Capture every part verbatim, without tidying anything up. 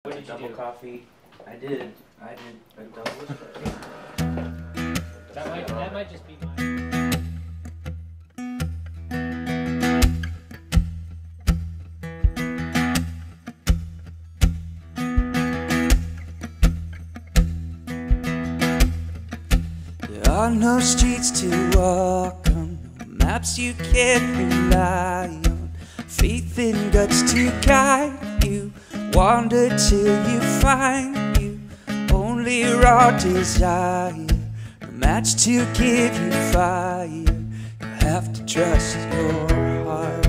What did double you do? coffee. I did. I did a double espresso. That might, that might just be mine. There are no streets to walk on, no maps you can't rely on, faith and guts to guide you, wander till you find you, only raw desire, no match to give you fire, you have to trust your heart.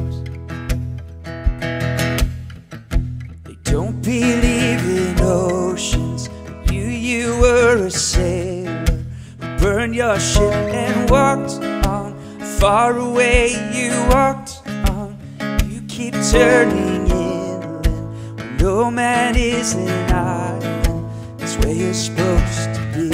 They don't believe in oceans, you, you were a sailor, burned your ship and walked on. Far away you walked on. You keep turning inland when no man is an island. It's where you're supposed to be.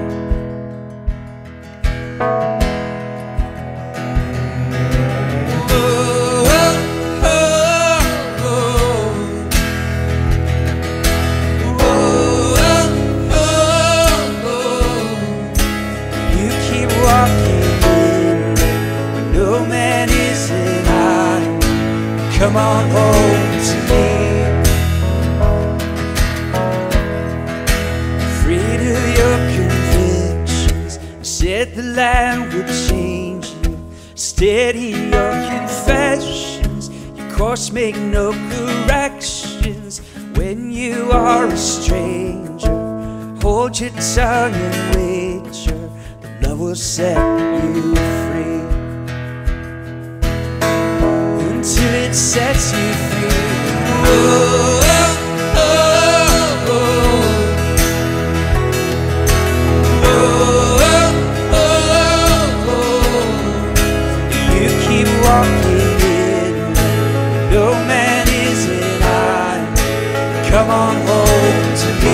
Come on home to me. Free to your convictions, you said the land would change you. Steady your confessions, your course make no corrections. When you are a stranger, hold your tongue and wager that love will set you free. Until it sets you free. Oh, oh, oh, oh. Oh, oh, oh. You keep walking in, no man is an island. Come on home to me.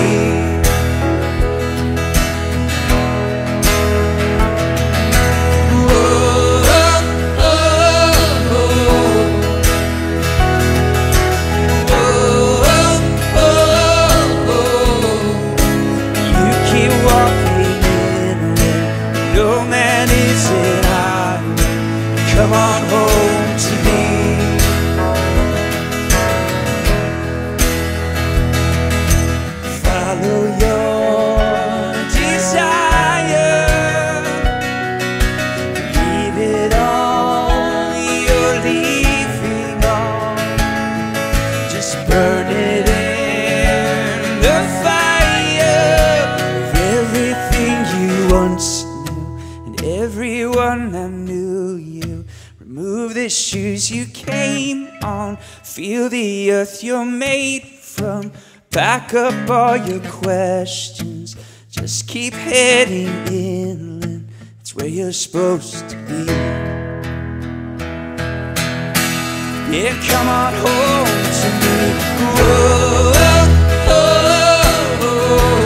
Come on home to me. Follow your desire, leave it all you're leaving on. Just burn it in the fire of everything you once knew and everyone that knew you. Remove the shoes you came on, feel the earth you're made from. Pack up all your questions, just keep heading inland. It's where you're supposed to be. Yeah, come on home to me. Whoa, oh, oh, oh.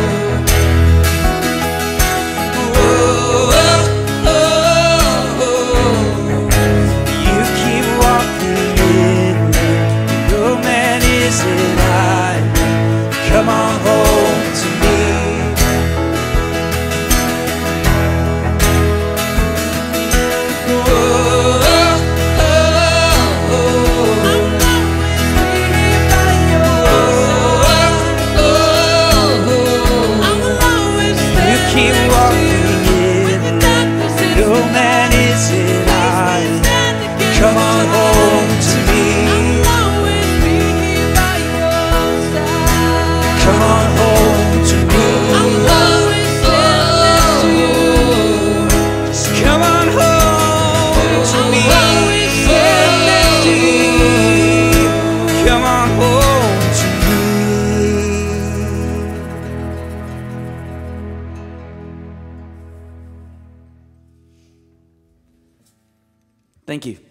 Come on home to me. Oh, oh, oh, oh. I'm always by your side. Oh, oh, oh. I'm always you keep walking in, no man is an island. Come on home to me. Come on home to me. I'm always there to you. Just come on home to me. I'm always there to you. Come on home to me. Thank you.